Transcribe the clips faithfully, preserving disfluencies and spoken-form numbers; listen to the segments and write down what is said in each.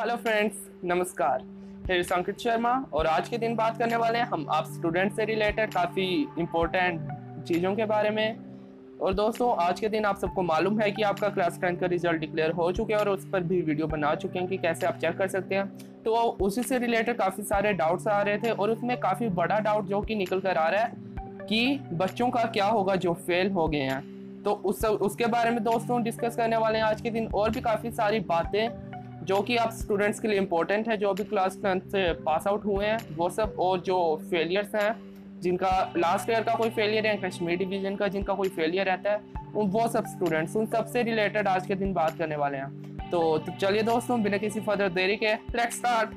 Hello friends, नमस्कार। मेरे संकित शर्मा और आज के दिन बात करने वाले हैं हम आप स्टूडेंट से रिलेटेड काफ़ी इम्पोर्टेंट चीज़ों के बारे में। और दोस्तों, आज के दिन आप सबको मालूम है कि आपका क्लास टेंथ का रिजल्ट डिक्लेयर हो चुके हैं और उस पर भी वीडियो बना चुके हैं कि कैसे आप चेक कर सकते हैं। तो उसी से रिलेटेड काफ़ी सारे डाउट्स आ रहे थे और उसमें काफ़ी बड़ा डाउट जो कि निकल कर आ रहा है कि बच्चों का क्या होगा जो फेल हो गए हैं। तो उस उसके बारे में दोस्तों डिस्कस करने वाले हैं आज के दिन। और भी काफ़ी सारी बातें जो कि आप स्टूडेंट्स के लिए इम्पोर्टेंट है, जो भी क्लास टेंथ से पास आउट हुए हैं वो सब, और जो फेलियर्स हैं जिनका लास्ट ईयर का कोई फेलियर है, कश्मीर डिवीजन का जिनका कोई फेलियर रहता है, वो सब स्टूडेंट्स, उन सब से रिलेटेड आज के दिन बात करने वाले हैं। तो, तो चलिए दोस्तों, बिना किसी फर्दर देरी के लेट्स स्टार्ट।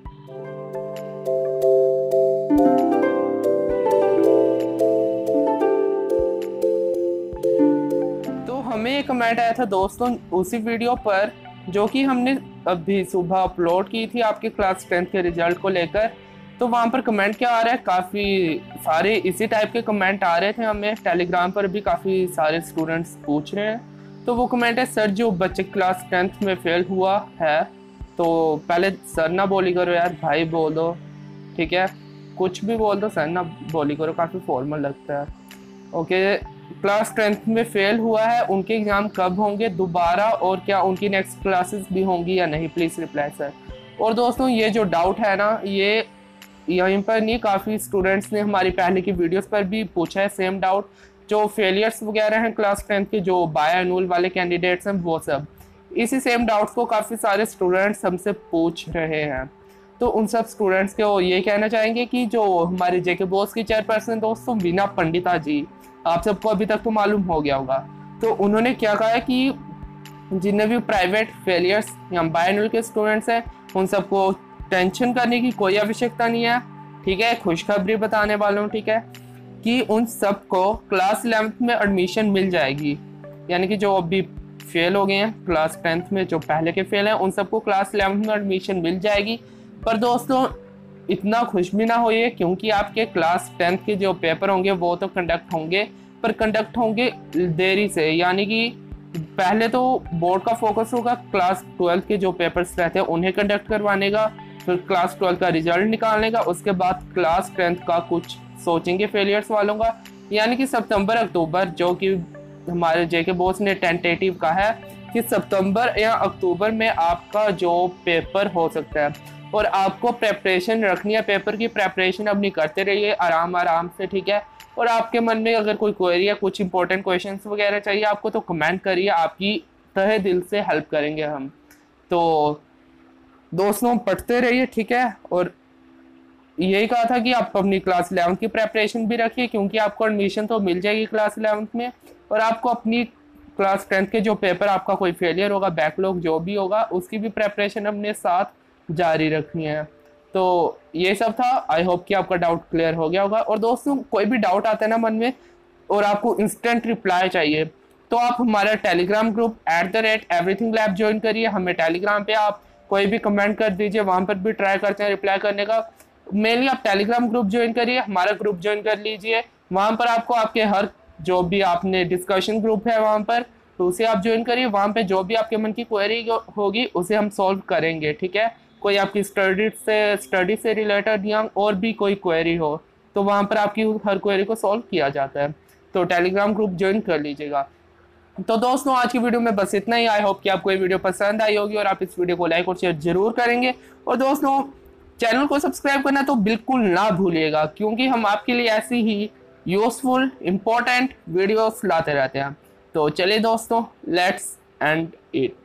तो हमें एक कमेंट आया था दोस्तों उसी वीडियो पर जो कि हमने अभी सुबह अपलोड की थी आपके क्लास टेंथ के रिजल्ट को लेकर। तो वहाँ पर कमेंट क्या आ रहा है, काफ़ी सारे इसी टाइप के कमेंट आ रहे थे। हमें टेलीग्राम पर भी काफ़ी सारे स्टूडेंट्स पूछ रहे हैं। तो वो कमेंट है, सर जो बच्चे क्लास टेंथ में फेल हुआ है, तो पहले सर ना बोली करो यार, भाई बोल दो, ठीक है, कुछ भी बोल दो, सर ना बोली करो, काफ़ी फॉर्मल लगता है। ओके, क्लास टेंथ में फेल हुआ है, उनके एग्ज़ाम कब होंगे दोबारा, और क्या उनकी नेक्स्ट क्लासेस भी होंगी या नहीं, प्लीज़ रिप्लाई सर। और दोस्तों, ये जो डाउट है ना, ये यहीं पर नहीं, काफ़ी स्टूडेंट्स ने हमारी पहले की वीडियोस पर भी पूछा है सेम डाउट। जो फेलियर्स वगैरह हैं क्लास टेंथ के, जो बायो एनुअल वाले कैंडिडेट्स हैं, वो सब इसी सेम डाउट्स को काफ़ी सारे स्टूडेंट्स हमसे पूछ रहे हैं। तो उन सब स्टूडेंट्स को ये कहना चाहेंगे कि जो हमारे जेके बॉस की चेयरपर्सन दोस्तों वीना पंडिता जी, आप सबको अभी तक तो मालूम हो गया होगा, तो उन्होंने क्या कहा है कि जितने भी प्राइवेट फेलियर्स या बायनल के स्टूडेंट्स हैं, उन सबको टेंशन करने की कोई आवश्यकता नहीं है, ठीक है। खुशखबरी बताने वालों, ठीक है, कि उन सबको क्लास इलेवेंथ में एडमिशन मिल जाएगी। यानी कि जो अभी फेल हो गए हैं क्लास टेंथ में, जो पहले के फेल हैं, उन सबको क्लास इलेवेंथ में एडमिशन मिल जाएगी। पर दोस्तों, इतना खुश भी ना होइए, क्योंकि आपके क्लास टेंथ के जो पेपर होंगे वो तो कंडक्ट होंगे, पर कंडक्ट होंगे देरी से। यानी कि पहले तो बोर्ड का फोकस होगा क्लास ट्वेल्थ के जो पेपर्स रहते हैं उन्हें कंडक्ट करवाने का, फिर क्लास ट्वेल्थ का रिजल्ट निकालने का, उसके बाद क्लास टेंथ का कुछ सोचेंगे फेलियर्स वालों का। यानी कि सितंबर अक्टूबर, जो कि हमारे जेके बॉस ने टेंटेटिव कहा है कि सितंबर या अक्टूबर में आपका जो पेपर हो सकता है। और आपको प्रेपरेशन रखनी है, पेपर की प्रेपरेशन अपनी करते रहिए आराम आराम से, ठीक है। और आपके मन में अगर कोई क्वेरी या कुछ इंपॉर्टेंट क्वेश्चंस वगैरह चाहिए आपको, तो कमेंट करिए, आपकी तहे दिल से हेल्प करेंगे हम। तो दोस्तों, पढ़ते रहिए, ठीक है। और यही कहा था कि आप अपनी क्लास इलेवेंथ की प्रेपरेशन भी रखिए, क्योंकि आपको एडमिशन तो मिल जाएगी क्लास इलेवेंथ में, और आपको अपनी क्लास टेंथ के जो पेपर आपका कोई फेलियर होगा, बैकलॉग जो भी होगा, उसकी भी प्रेपरेशन अपने साथ जारी रखनी है। तो ये सब था। आई होप कि आपका डाउट क्लियर हो गया होगा। और दोस्तों, कोई भी डाउट आता है ना मन में और आपको इंस्टेंट रिप्लाई चाहिए, तो आप हमारा Telegram group at the rate everything lab join करिए। हमें टेलीग्राम पे आप कोई भी कमेंट कर दीजिए, वहाँ पर भी ट्राई करते हैं रिप्लाई करने का। मेनली आप टेलीग्राम ग्रुप ज्वाइन करिए, हमारा ग्रुप ज्वाइन कर लीजिए। वहाँ पर आपको आपके हर जो भी आपने डिस्कशन ग्रुप है वहाँ पर, तो उसे आप ज्वाइन करिए। वहाँ पे जो भी आपके मन की क्वेरी होगी उसे हम सॉल्व करेंगे, ठीक है। कोई आपकी स्टडी से स्टडी से रिलेटेड या और भी कोई क्वेरी हो, तो वहाँ पर आपकी हर क्वेरी को सॉल्व किया जाता है। तो टेलीग्राम ग्रुप ज्वाइन कर लीजिएगा। तो दोस्तों, आज की वीडियो में बस इतना ही। आई होप कि आपको ये वीडियो पसंद आई होगी और आप इस वीडियो को लाइक और शेयर जरूर करेंगे। और दोस्तों, चैनल को सब्सक्राइब करना तो बिल्कुल ना भूलिएगा, क्योंकि हम आपके लिए ऐसी ही यूजफुल इंपॉर्टेंट वीडियोस लाते रहते हैं। तो चलिए दोस्तों, लेट्स एंड इट।